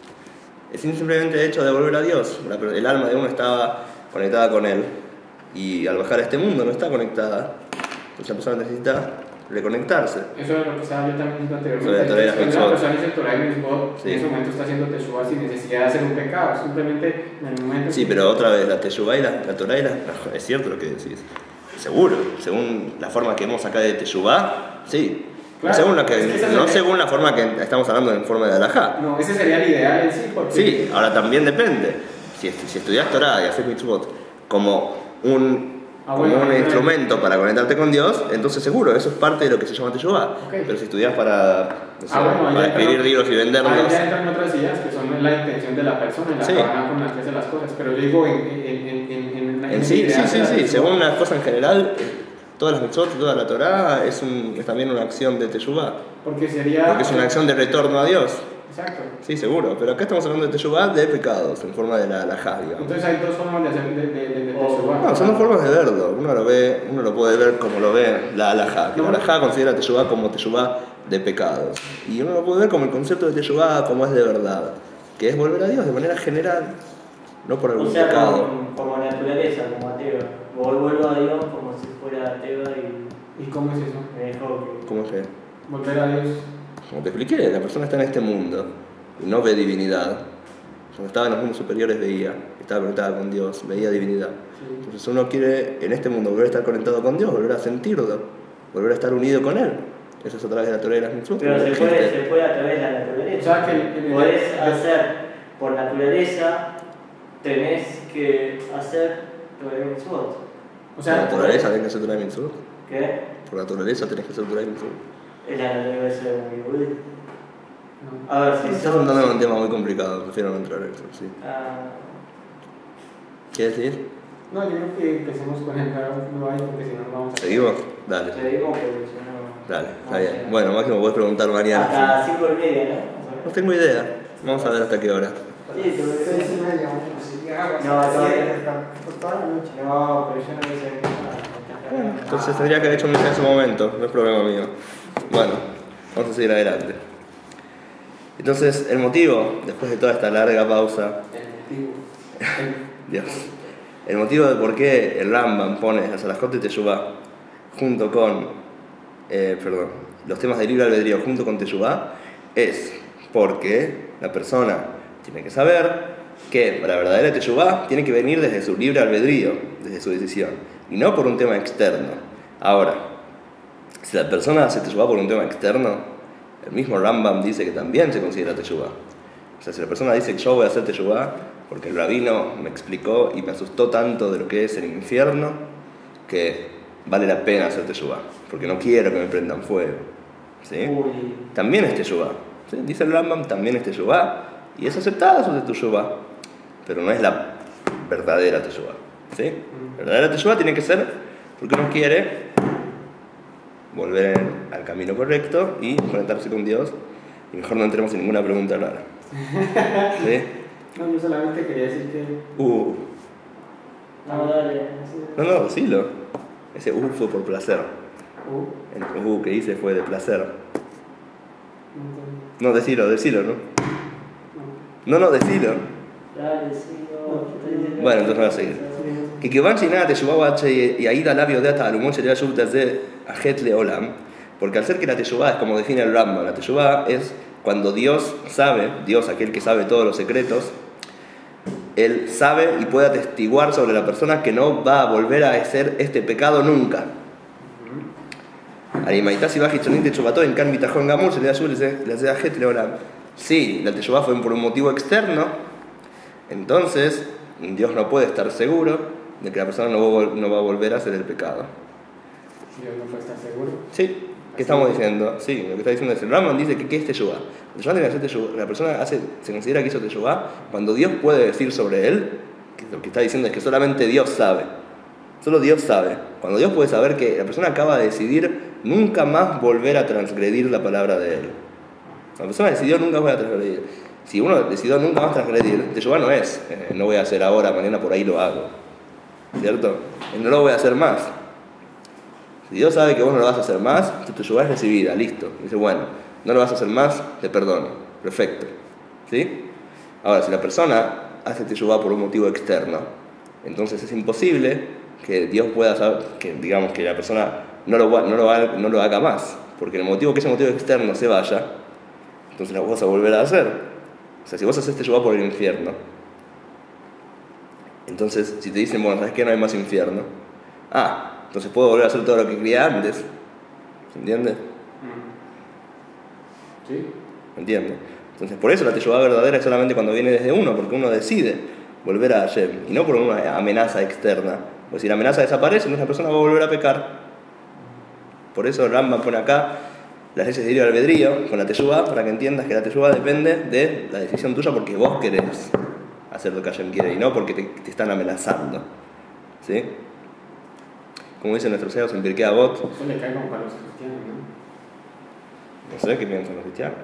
Es simplemente el hecho de volver a Dios. La- El alma de uno estaba conectada con Él, y al bajar a este mundo no está conectada. Entonces la persona necesita reconectarse. Eso es lo que estaba yo también diciendo anteriormente. Sobre la Torah y las Cuando mitzvot. una persona dice Torah y mitzvot, Sí. en ese momento está haciendo teshuvá sin necesidad de hacer un pecado. Simplemente en el momento... Sí, pero otra vez, la teshuvá y la, la Torah y la... no, es cierto lo que decís. Seguro, según la forma que vemos acá de teshuvá, sí. Claro, según la que, es que esa es no la- según la forma que estamos hablando en forma de halajá. No, ese sería el ideal en sí, porque... Sí, ahora también depende. Si, si estudias Torah y haces mitzvot como un, Ah, como bueno, un bueno. instrumento para conectarte con Dios, entonces seguro, eso es parte de lo que se llama teshuvá. Ok. Pero si estudias para, no sé, Ah, bueno, ahí para entra- escribir libros y venderlos, Ahí ya entran otras ideas que son la intención de la persona y la Sí. cabana con la que hace las cosas. Pero yo digo en, en, en, en, en, en en esa sí, idea sí, de sí, la sí, teshuvá. según las cosas en general, eh, todas las mitzvot, toda la Torah es, un, es también una acción de teshuvá, Porque sería... porque es una acción de retorno a Dios. Exacto. Sí, seguro, pero acá estamos hablando de teshuvá de pecados, en forma de la halajá, digamos. Entonces hay dos formas de hacer de, de, de, de Oh. teshuvá. No, son dos formas de verlo. Uno lo ve, uno lo puede ver como lo ve la halajá. Que la No. halajá considera teshuvá como teshuvá de pecados. Y uno lo puede ver como el concepto de teshuvá como es de verdad, que es volver a Dios de manera general, no por algún O sea, pecado. como, como naturaleza, como ateo. Vol- Vuelvo a Dios como si fuera ateo y ¿Y cómo es eso? me dejó que... ¿Cómo es que? Volver a Dios. Como te expliqué, la persona está en este mundo y no ve divinidad. Cuando estaba en los mundos superiores veía, estaba conectada con Dios, veía divinidad. Sí. Entonces uno quiere en este mundo volver a estar conectado con Dios, volver a sentirlo, volver a estar unido con Él. Eso es a través de la Torah y las mitzvot. Pero se puede, se puede a través de la O naturaleza. sea, que el- el- Podés el- hacer, por naturaleza, tenés que hacer Torah y mitzvot. O Por sea, naturaleza tenés que hacer Torah y mitzvot. ¿Qué? Por naturaleza tenés que hacer Torah y mitzvot. Es la naturaleza de un yehudí. no. A ver si Estás sos... entrando en un tema muy complicado, prefiero no entrar en eso. Sí. Ah, ¿Qué decir? No, yo creo que empecemos con el carro, no hay, porque si no, no vamos a. ¿Seguimos? Dale. te digo porque si no... Dale, está no bien. sé. Bueno, Máximo, podés preguntar mañana. Hasta cinco y media, ¿no? No tengo idea. Vamos a ver hasta qué hora. Sí, te voy a Seis decir. y media, bueno, si llegamos No, a las todavía siete, no está. por toda la noche. No, pero yo no hice nada. Entonces tendría que haber hecho misa en su momento, no es problema mío. Bueno, vamos a seguir adelante. Entonces, el motivo, después de toda esta larga pausa, El motivo. El- Dios, el motivo de por qué el Rambam pone las Salahot de Teshuvah junto con, eh, perdón, los temas de libre albedrío junto con Teshuvah es porque la persona tiene que saber que para la verdadera Teshuvah tiene que venir desde su libre albedrío, desde su decisión, y no por un tema externo. Ahora, si la persona hace Teshuvah por un tema externo, el mismo Rambam dice que también se considera Teshuvah. O sea, si la persona dice que yo voy a hacer Teshuvah porque el rabino me explicó y me asustó tanto de lo que es el infierno, que vale la pena hacer Teshuvah, porque no quiero que me prendan fuego. ¿Sí? Uy. También es Teshuvah. ¿Sí? Dice el Rambam, también es Teshuvah, y es aceptada su Teshuvah, pero no es la verdadera Teshuvah. ¿Sí? La verdadera Teshuvah tiene que ser porque uno quiere volver al camino correcto y conectarse con Dios, y mejor no entremos en ninguna pregunta rara. ¿Sí? No, yo solamente quería decir que. Uh, No, dale. no, no, decilo. Ese uh fue por placer. Uh, El uh que hice fue de placer. entonces, No, decilo, decilo, ¿no? no. No, no, decilo. Dale, sí, no. estoy diciendo- Bueno, entonces voy a seguir. כי כיוון שאינה התשובה עד שיעיד עליו יודע תעלומות של השוב הזה החטא לעולם, porque al ser que la teshuvá es como define el Rambam, la teshuvá es cuando Dios sabe, Dios aquel que sabe todos los secretos, Él sabe y puede atestiguar sobre la persona que no va a volver a hacer este pecado nunca. Sí, la teshuvá fue por un motivo externo, entonces Dios no puede estar seguro de que la persona no va, no va a volver a hacer el pecado. Dios no puede estar seguro. Sí, ¿qué estamos diciendo? Sí, lo que está diciendo es el Rambam dice que ¿qué es teshuvá? Teshuvá tiene que hacer teshuvá. La persona hace, se considera que hizo teshuvá cuando Dios puede decir sobre él, que lo que está diciendo es que solamente Dios sabe. Solo Dios sabe. Cuando Dios puede saber que la persona acaba de decidir nunca más volver a transgredir la palabra de él. La persona decidió nunca más a transgredir. Si uno decidió nunca más transgredir, teshuvá no es, eh, no voy a hacer ahora, mañana por ahí lo hago. ¿Cierto? Eh, No lo voy a hacer más. Si Dios sabe que vos no lo vas a hacer más, tu teshuvá es recibida, listo. Dice, bueno, no lo vas a hacer más, te perdono. Perfecto. ¿Sí? Ahora, si la persona hace teshuvá por un motivo externo, entonces es imposible que Dios pueda saber, que digamos que la persona no lo, va- no lo, va- no lo haga más. Porque el motivo que ese motivo externo se vaya, entonces lo vas a volver a hacer. O sea, si vos haces teshuvá por el infierno, entonces si te dicen, bueno, ¿sabes qué? No hay más infierno. Ah, entonces puedo volver a hacer todo lo que quería antes. ¿Se entiende? ¿Sí? ¿Me entiende? Entonces por eso la teshuvá verdadera es solamente cuando viene desde uno, porque uno decide volver a Hashem, y no por una amenaza externa. Pues si la amenaza desaparece, entonces la persona va a volver a pecar. Por eso el Rambam pone acá las leyes de libre albedrío con la teshuvá, para que entiendas que la teshuvá depende de la decisión tuya porque vos querés hacer lo que Hashem quiere y no porque te, te están amenazando. ¿Sí? Como dicen nuestros seos en Pirkei Avot, Eso le cae como para los cristianos, ¿no? no sé qué piensan los cristianos.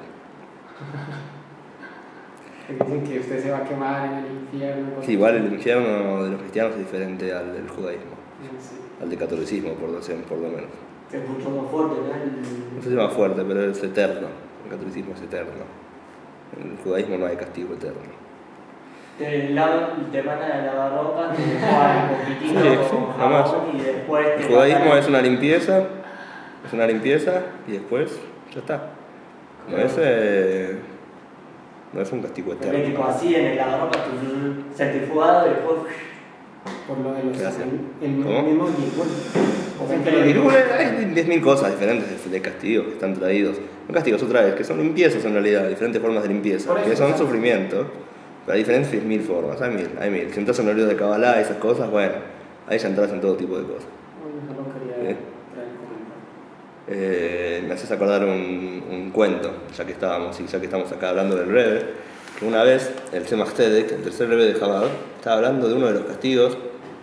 Que dicen que usted se va a quemar en el infierno. cosas Sí, igual el así. infierno de los cristianos es diferente al del judaísmo, Sí. al del catolicismo, por, lo- por lo menos. Es mucho más fuerte, ¿no? No sé si es más fuerte, pero es eterno. El catolicismo es eterno. En el judaísmo no hay castigo eterno. Te, lavan, te mandan a lavar ropa, te juegan un poquitito Sí, sí, con jamás. jabón y después te El judaísmo matan- es una limpieza, es una limpieza y después Ya está. No es, eh, no es un castigo Te metes eterno. como así en la ropa, tu centrifugado y después. Por lo de los. Gracias. El, el ¿Cómo? mismo Gilgul. Y luego hay diez mil cosas diferentes de castigos que están traídos. No castigos otra vez, que son limpiezas en realidad, diferentes formas de limpieza, Por eso, que son exacto. sufrimiento, pero hay diferentes mil formas, hay mil, hay mil. Si entras en el libro de Kabbalah y esas cosas, bueno, ahí ya entras en todo tipo de cosas. Bueno, solo quería Sí. traer el comentario. Eh, me haces acordar un, un cuento, ya que estábamos y ya que estamos acá hablando del Rebbe, que una vez el Tzemach Tzedek, el tercer Rebbe de Chabad, estaba hablando de uno de los castigos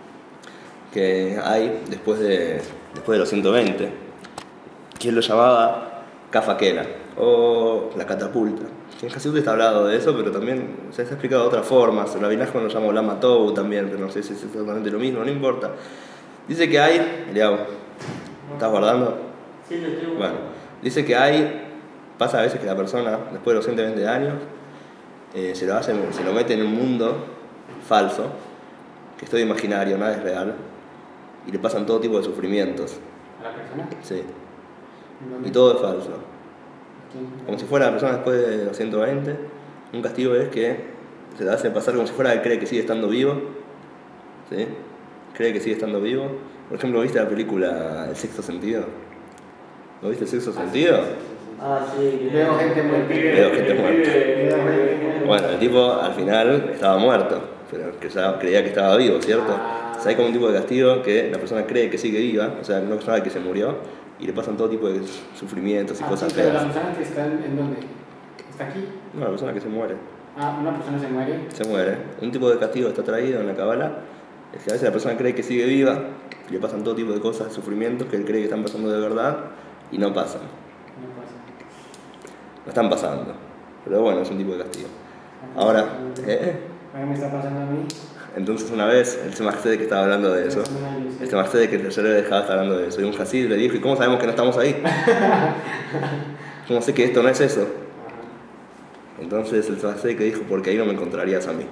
que hay después de, después de los ciento veinte, que él lo llamaba Kafakela, o la catapulta. En Hasidut está hablado de eso, pero también se ha explicado de otras formas. El Rabbi Nachman lo llama Olam Tov también, pero no sé si es exactamente lo mismo, no importa. Dice que hay, Eliab, ¿estás guardando? Sí, lo estoy Bueno, dice que hay, pasa a veces que la persona, después de los ciento veinte años, eh, se, lo hace, se lo mete en un mundo falso, que es todo imaginario, nada es real, y le pasan todo tipo de sufrimientos. ¿A la persona? Sí, ¿En y todo es falso. ¿Quién? Como si fuera la persona después de los ciento veinte, un castigo es que se le hace pasar como si fuera que cree que sigue estando vivo, ¿sí? Cree que sigue estando vivo. Por ejemplo, ¿viste la película El Sexto Sentido? ¿No viste El Sexto Sentido? Ah, sí. Veo gente muerta. Veo gente muerta. Veo gente muerta. Bueno, el tipo al final estaba muerto, pero que ya creía que estaba vivo, ¿cierto? O sea, hay como un tipo de castigo que la persona cree que sigue viva, o sea, no sabe que se murió, y le pasan todo tipo de sufrimientos y Ah, cosas sí, pero la feas. persona que está en, ¿en dónde? ¿Está aquí? No, la persona que se muere, Ah, una persona se muere. se muere. Un tipo de castigo que está traído en la Kabbalah es que a veces la persona cree que sigue viva, y le pasan todo tipo de cosas, sufrimientos que él cree que están pasando de verdad, y no pasan. No pasa. No están pasando. Pero bueno, es un tipo de castigo. Ahora, ¿eh? Ahora me está pasando a mí. Entonces una vez el Tzemach Tzedek que estaba hablando de eso, el Tzemach Tzedek que el tercer Rebbe dejaba estar hablando de eso, y un Hasid le dijo, ¿y cómo sabemos que no estamos ahí? ¿Cómo sé que esto no es eso? Entonces el Tzemach Tzedek dijo, porque ahí no me encontrarías a mí.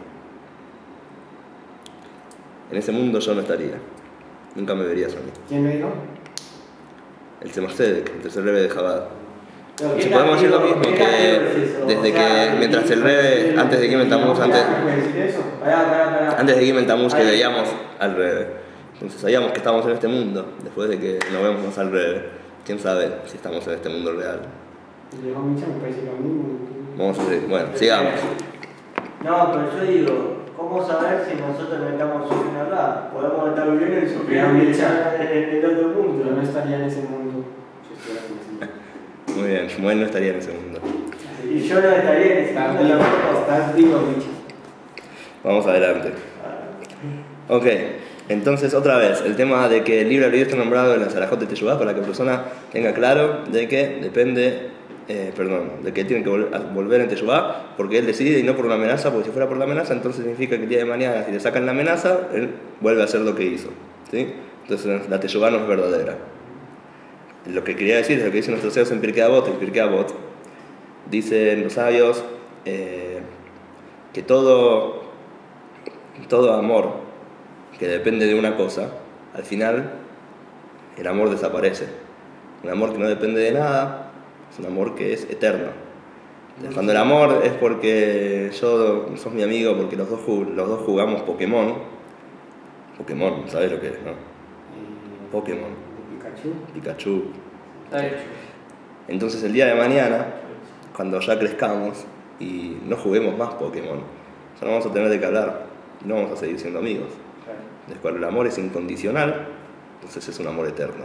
En ese mundo yo no estaría. Nunca me verías a mí. ¿Quién me dijo? El Tzemach Tzedek, el tercer Rebbe de Chabad. Pero ¿qué Si podemos decir lo castigo- mismo, qué castigo es que eso? desde O sea, que mientras el Rebbe, antes de que inventamos, antes, ¿Puedes decir eso? Pará, pará, pará. antes de que inventamos que Ahí. veíamos al Rebbe. Entonces sabíamos que estamos en este mundo, después de que no vemos al Rebbe. ¿Quién sabe si estamos en este mundo real? Y yo, Micha, me parece lo mismo. Vamos a seguir. Bueno, sigamos. No, pero yo digo, ¿cómo saber si nosotros no estamos sufriendo acá? Podemos estar viviendo y sufriendo Mira, en Micha. el en el otro Yo mundo. no estaría en ese mundo si estuviera en ese mundo. Muy bien, Shmuel no estaría en ese mundo. Y yo no estaría en ese Estás mundo vivo, tampoco. estás vivo, Micha. Vamos adelante. Ok, entonces otra vez, el tema de que el libre albedrío está nombrado en la Sarajot de Teshuvah para que la persona tenga claro de que depende, eh, perdón, de que tiene que vol- a volver en Teshuvah porque él decide y no por una amenaza, porque si fuera por la amenaza, entonces significa que el día de mañana, si le sacan la amenaza, él vuelve a hacer lo que hizo. ¿Sí? Entonces la Teshuvah no es verdadera. Lo que quería decir es lo que dicen nuestros sabios en Pirkei Avot, en Pirkei Avot, dicen los sabios eh, que todo, todo amor que depende de una cosa, al final el amor desaparece. Un amor que no depende de nada es un amor que es eterno. Entonces, cuando el amor es porque yo sos mi amigo, porque los dos, ju- los dos jugamos Pokémon, Pokémon, ¿sabes lo que es, no? Eh, Pokémon, Pikachu. Pikachu. Está hecho. Entonces el día de mañana, cuando ya crezcamos y no juguemos más Pokémon, ya no vamos a tener de qué hablar, no vamos a seguir siendo amigos. Claro. Entonces, cuando el amor es incondicional, entonces es un amor eterno.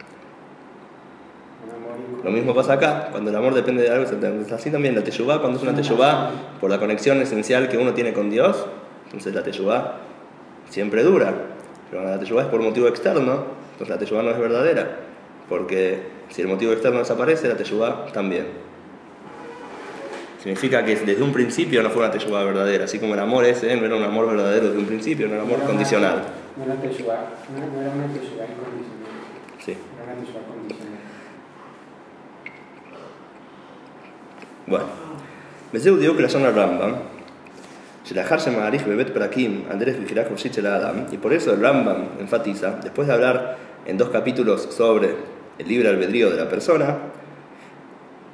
Un amor incondicional. Lo mismo pasa acá, cuando el amor depende de algo, es eterno. Entonces, así también la teshuvá, cuando es una teshuvá por la conexión esencial que uno tiene con Dios, entonces la teshuvá siempre dura. Pero cuando la teshuvá es por motivo externo, entonces la teshuvá no es verdadera, porque si el motivo externo desaparece, la teshuvá también. Significa que desde un principio no fue una teshuvá verdadera, así como el amor ese no era un amor verdadero desde un principio, no era un amor No era una- condicional. No era teshuvá, no, no era una teshuvá incondicional, Sí. era una teshuvá condicional. Bueno, וזהו דיוק לשון הרמב"ם, שלאחר שמעריך בבית פרקים על דרך בחירה חופשית של האדם, y por eso el Rambam enfatiza, después de hablar en dos capítulos sobre el libre albedrío de la persona,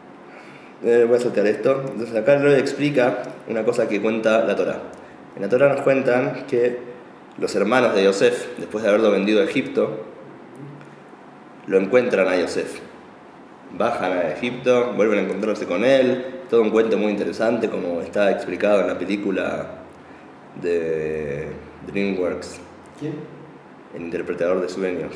Eh, voy a saltear esto. Entonces acá el Rebbe explica una cosa que cuenta la Torá. En la Torá nos cuentan que los hermanos de Yosef, después de haberlo vendido a Egipto, lo encuentran a Yosef. Bajan a Egipto, vuelven a encontrarse con él, todo un cuento muy interesante como está explicado en la película de DreamWorks, ¿Quién? El interpretador de sueños.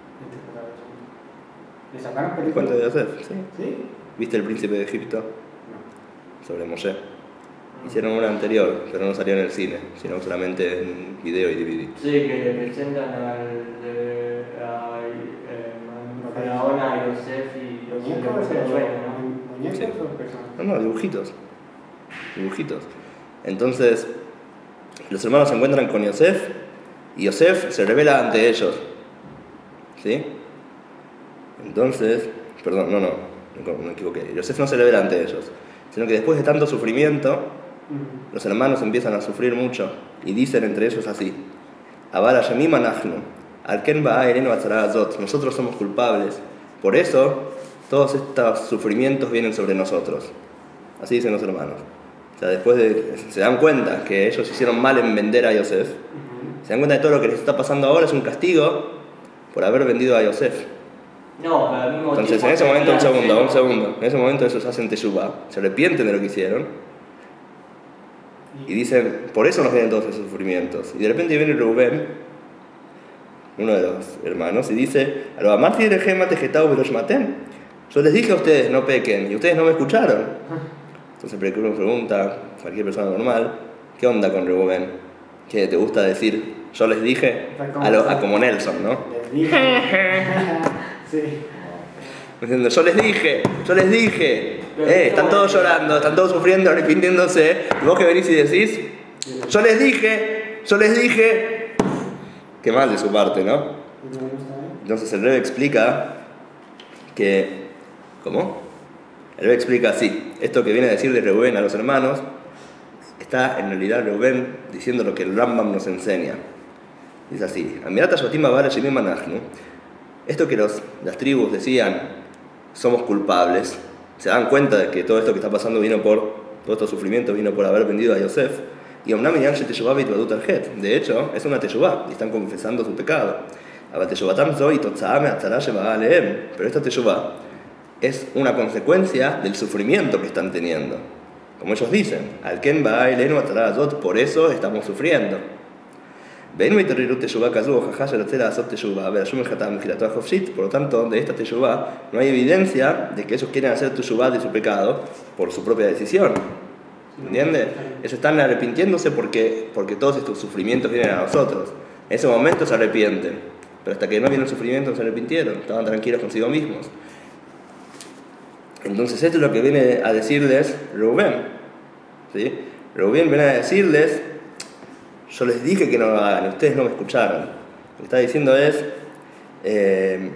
¿Le sacaron ¿El película? cuento de Yosef? Sí. ¿Sí? ¿Viste El Príncipe de Egipto? No. Sobre Moshe. Hicieron una anterior, pero no salió en el cine, sino solamente en video y D V D. Sí, que le presentan al de, a, eh, Faraón, a Yosef y ¿Muñecos se le o sueña, ¿no? muñecos Sí. o personas? No, no, dibujitos. Dibujitos. Entonces, los hermanos se encuentran con Yosef y Yosef se revela ante ellos. ¿Sí? Entonces, perdón, no, no, me me equivoqué. Yosef no se revela ante ellos, sino que después de tanto sufrimiento, Mm. los hermanos empiezan a sufrir mucho y dicen entre ellos así: Abar Hashemim anachnu, al ken ba'a elenu atzara azot. Nosotros somos culpables. Por eso, todos estos sufrimientos vienen sobre nosotros. Así dicen los hermanos. O sea, después de, se dan cuenta que ellos hicieron mal en vender a Yosef. Ujú. Se dan cuenta de todo lo que les está pasando ahora es un castigo por haber vendido a Yosef. No, pero al mismo Entonces, tiempo en ese momento, un terminan segundo, un siendo- segundo. En ese momento ellos hacen teshuvá, se arrepienten de lo que hicieron y dicen, por eso nos vienen todos esos sufrimientos. Y de repente viene Rubén, uno de los hermanos, y dice: "Lo amarti de Gema tejetau veloz maten". Yo les dije a ustedes no pequen y ustedes no me escucharon. Entonces uno pregunta, cualquier persona normal, ¿qué onda con Rubén? ¿Qué te gusta decir? Yo les dije, a, lo, a como Nelson, ¿no? Les dije. Sí. Diciendo, yo les dije, yo les dije, eh, están todos llorando, están todos sufriendo, arrepintiéndose, y vos que venís y decís, yo les dije, yo les dije, qué mal de su parte, ¿no? ¿Y no está bien? Entonces el Rebbe explica que, ¿cómo? El Rebbe explica así, esto que viene a decir de Reuben a los hermanos, está en realidad Reuben diciendo lo que el Rambam nos enseña. Dice así, Amirata Shotim Babar Shemim Anachnu. Esto que los, las tribus decían, somos culpables, se dan cuenta de que todo esto que está pasando vino por, todo este sufrimiento vino por haber vendido a Yosef. Y Omnam Inyan Sheteshuvah Vitbadut Al-Het. De hecho, es una teshuvah y están confesando su pecado. Pero esta teshuvah es una consecuencia del sufrimiento que están teniendo. Como ellos dicen, al ken ba'a elenu atzara azot, por eso estamos sufriendo. Por lo tanto, de esta teshuvah no hay evidencia de que ellos quieren hacer teshuvah de su pecado por su propia decisión. ¿Entiendes? Ellos están arrepintiéndose porque, porque todos estos sufrimientos vienen a nosotros. En ese momento se arrepienten, pero hasta que no vino el sufrimiento no se arrepintieron, estaban tranquilos consigo mismos. Entonces esto es lo que viene a decirles Rubén. ¿Sí? Rubén viene a decirles, yo les dije que no lo hagan, ustedes no me escucharon. Lo que está diciendo es, eh,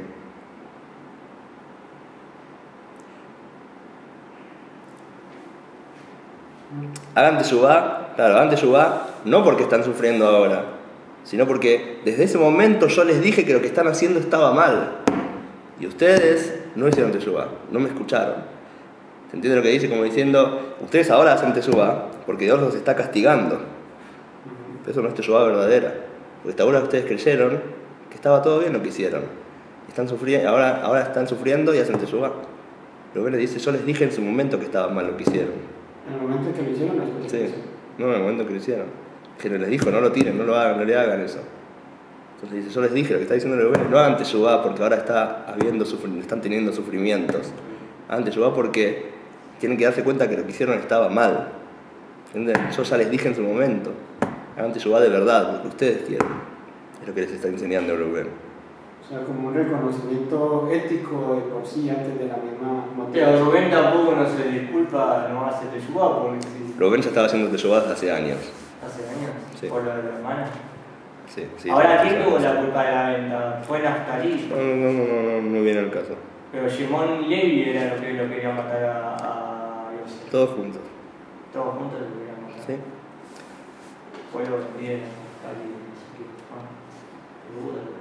hagan teshuvá, claro, hagan teshuvá, no porque están sufriendo ahora, sino porque desde ese momento yo les dije que lo que están haciendo estaba mal. Y ustedes no hicieron teshuvá, no me escucharon. ¿Se entiende lo que dice? Como diciendo, ustedes ahora hacen teshuvá porque Dios los está castigando. Pero eso no es teshuvá verdadera. Porque hasta ahora ustedes creyeron que estaba todo bien lo que hicieron. Están sufriendo, ahora, ahora están sufriendo y hacen teshuvá. Pero le dice, yo les dije en su momento que estaba mal lo que hicieron. En el momento en que lo hicieron, no es Sí, no en el momento que lo hicieron. Que les dijo, no lo tiren, no lo hagan, no le hagan eso. Entonces dice, yo les dije, lo que está diciendo Reuben, no hagan teshuvá porque ahora está habiendo sufri- están teniendo sufrimientos. Hagan teshuvá porque tienen que darse cuenta que lo que hicieron estaba mal. ¿Entienden? Yo ya les dije en su momento. Hagan teshuvá de verdad, lo que ustedes quieren. Es lo que les está enseñando Reuben. O sea, como un reconocimiento ético de por sí antes de la misma Pero motivación. Rubén tampoco no se disculpa, no hace teshuvá porque si Reuben ya estaba haciendo teshuvá desde hace años. hace años, Sí. por lo de la hermana. Sí, sí, Ahora, sí, ¿quién sí. tuvo la culpa de la venta? Fue Naftali. No, no, no, no, no, no viene el caso. Pero Shimon Levi era lo que lo quería matar a, a Yosef. Todos juntos. Todos juntos lo querían matar. ¿Sí? Fue lo que pide Naftali. Así que, bueno, duda.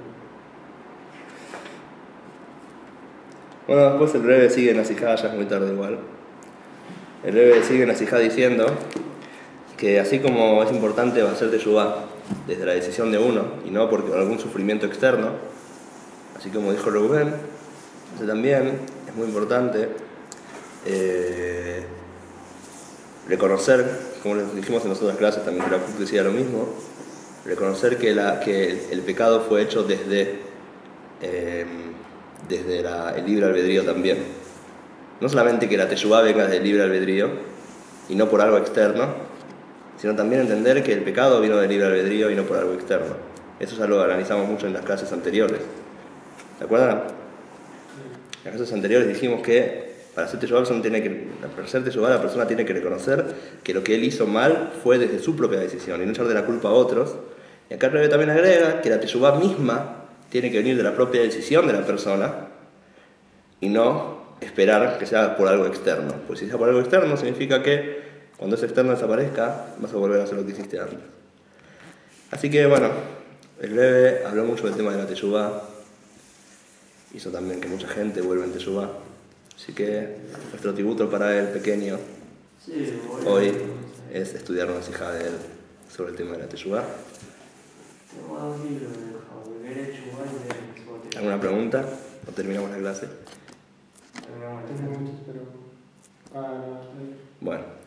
Bueno, después el Rebbe sigue en la sijá, ya es muy tarde igual. El Rebbe sigue en la sijá diciendo que así como es importante hacer teshuvá desde la decisión de uno y no por algún sufrimiento externo, así como dijo Reuben, también es muy importante eh, reconocer, como les dijimos en las otras clases, también que la Puk decía lo mismo, reconocer que, la, que el, el pecado fue hecho desde, eh, desde la, el libre albedrío también. No solamente que la teshuvá venga del libre albedrío y no por algo externo, sino también entender que el pecado vino del libre albedrío y no por algo externo. Eso es algo que analizamos mucho en las clases anteriores. ¿Se acuerdan? En las clases anteriores dijimos que para hacer teshuvá, tiene que, para hacer teshuvá la persona tiene que reconocer que lo que él hizo mal fue desde su propia decisión y no echar de la culpa a otros. Y acá el Rebbe también agrega que la teshuvá misma tiene que venir de la propia decisión de la persona y no esperar que sea por algo externo. Pues si sea por algo externo significa que cuando ese externo desaparezca vas a volver a hacer lo que hiciste antes. Así que bueno, el Rebbe habló mucho del tema de la teshuvá, hizo también que mucha gente vuelva en teshuvá. Así que nuestro tributo para el pequeño Sí, hoy es estudiar una sijá de él sobre el tema de la teshuvá. Tengo dos libros de Javier Teshuvá y de Mitzvot. ¿Alguna pregunta? ¿O terminamos la clase? Terminamos la Tengo muchos, pero... ah, Bueno.